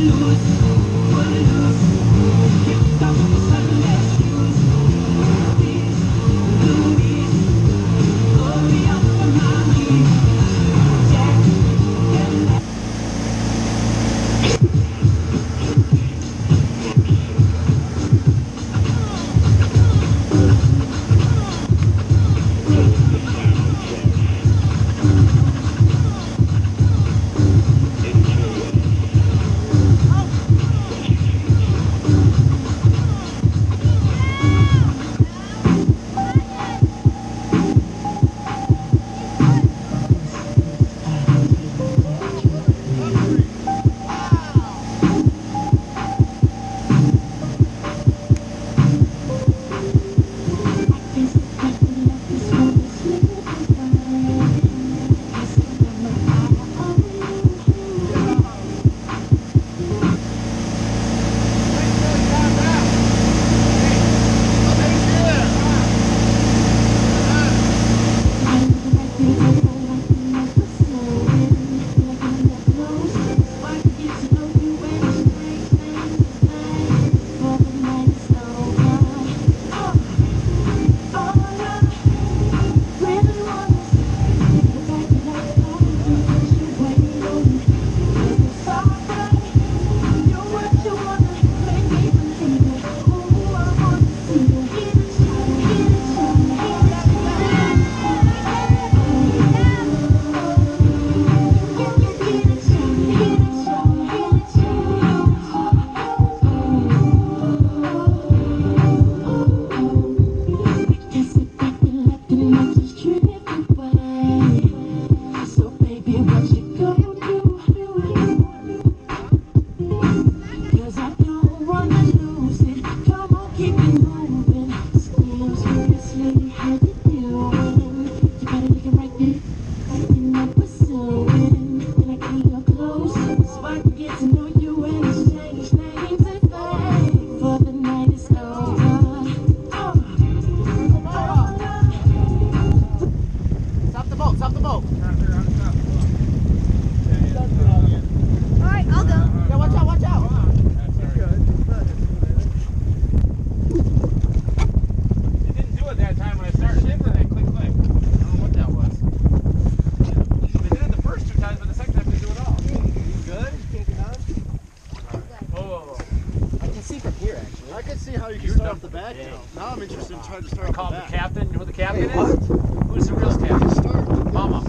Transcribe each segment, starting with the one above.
Now I'm interested in trying to start. Call the captain. Who the captain hey, is? Who's the real captain? Start. Mama.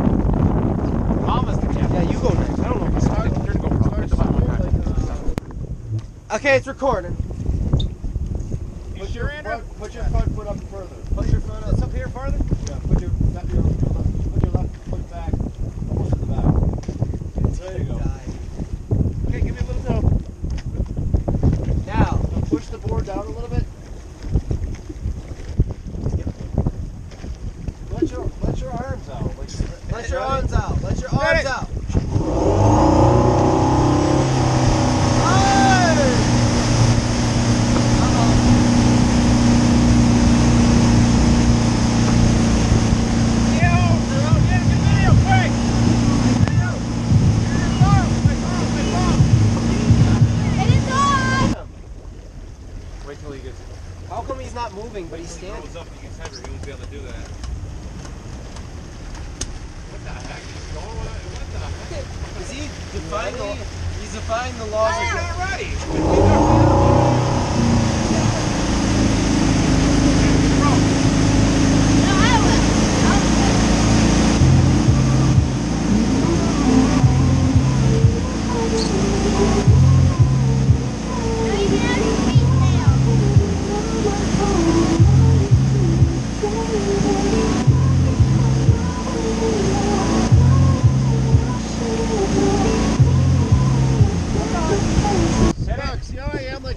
Mama's the captain. Yeah, you go next. I don't know if you start. Okay, it's recording. You sure, Andrew? Put your front foot up further. Put your front up here farther? Yeah, put your left foot back, almost to the back. There you go. Okay, give me a little help. Now, push the board down a little bit. Let your arms out. Let your arms out. Let your arms out. How come he's not moving, but he's standing? He goes up and he gets heavier. He won't be able to do that. What the heck is going on? What the heck? Is he defying he's defying the laws of... Alrighty! See how I am like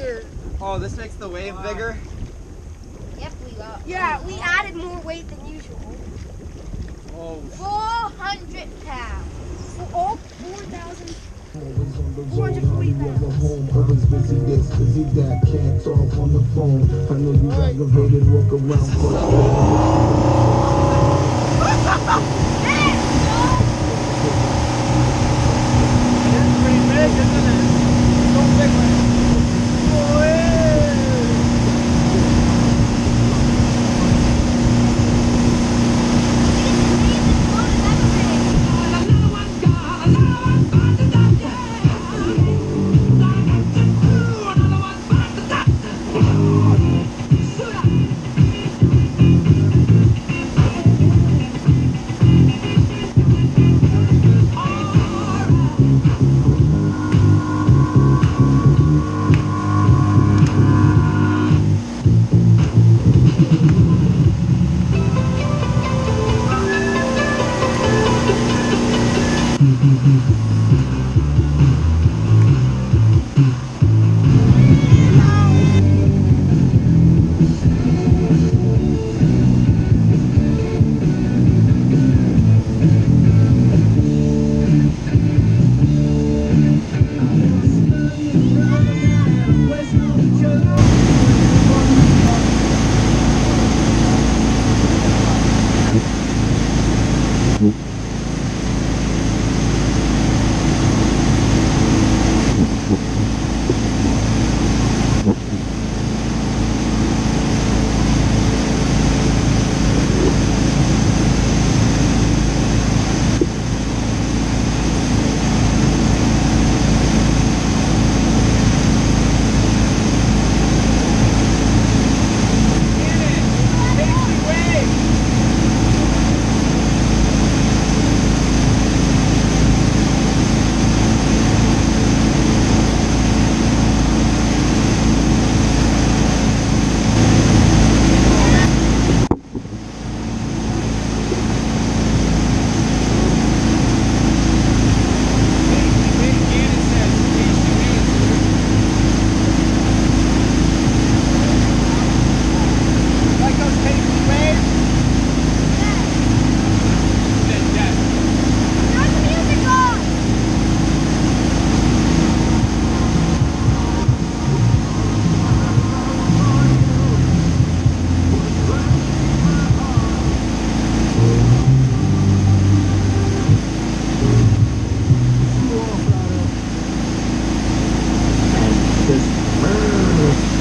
Oh, this makes the wave bigger? Yep, we added more weight than usual. Oh. 400 pounds. For all 4,000. Always on the road, never home. Always busy this, busy that. Can't talk on the phone. I know you aggravated, walk around It's pretty big, isn't it? So big, man. just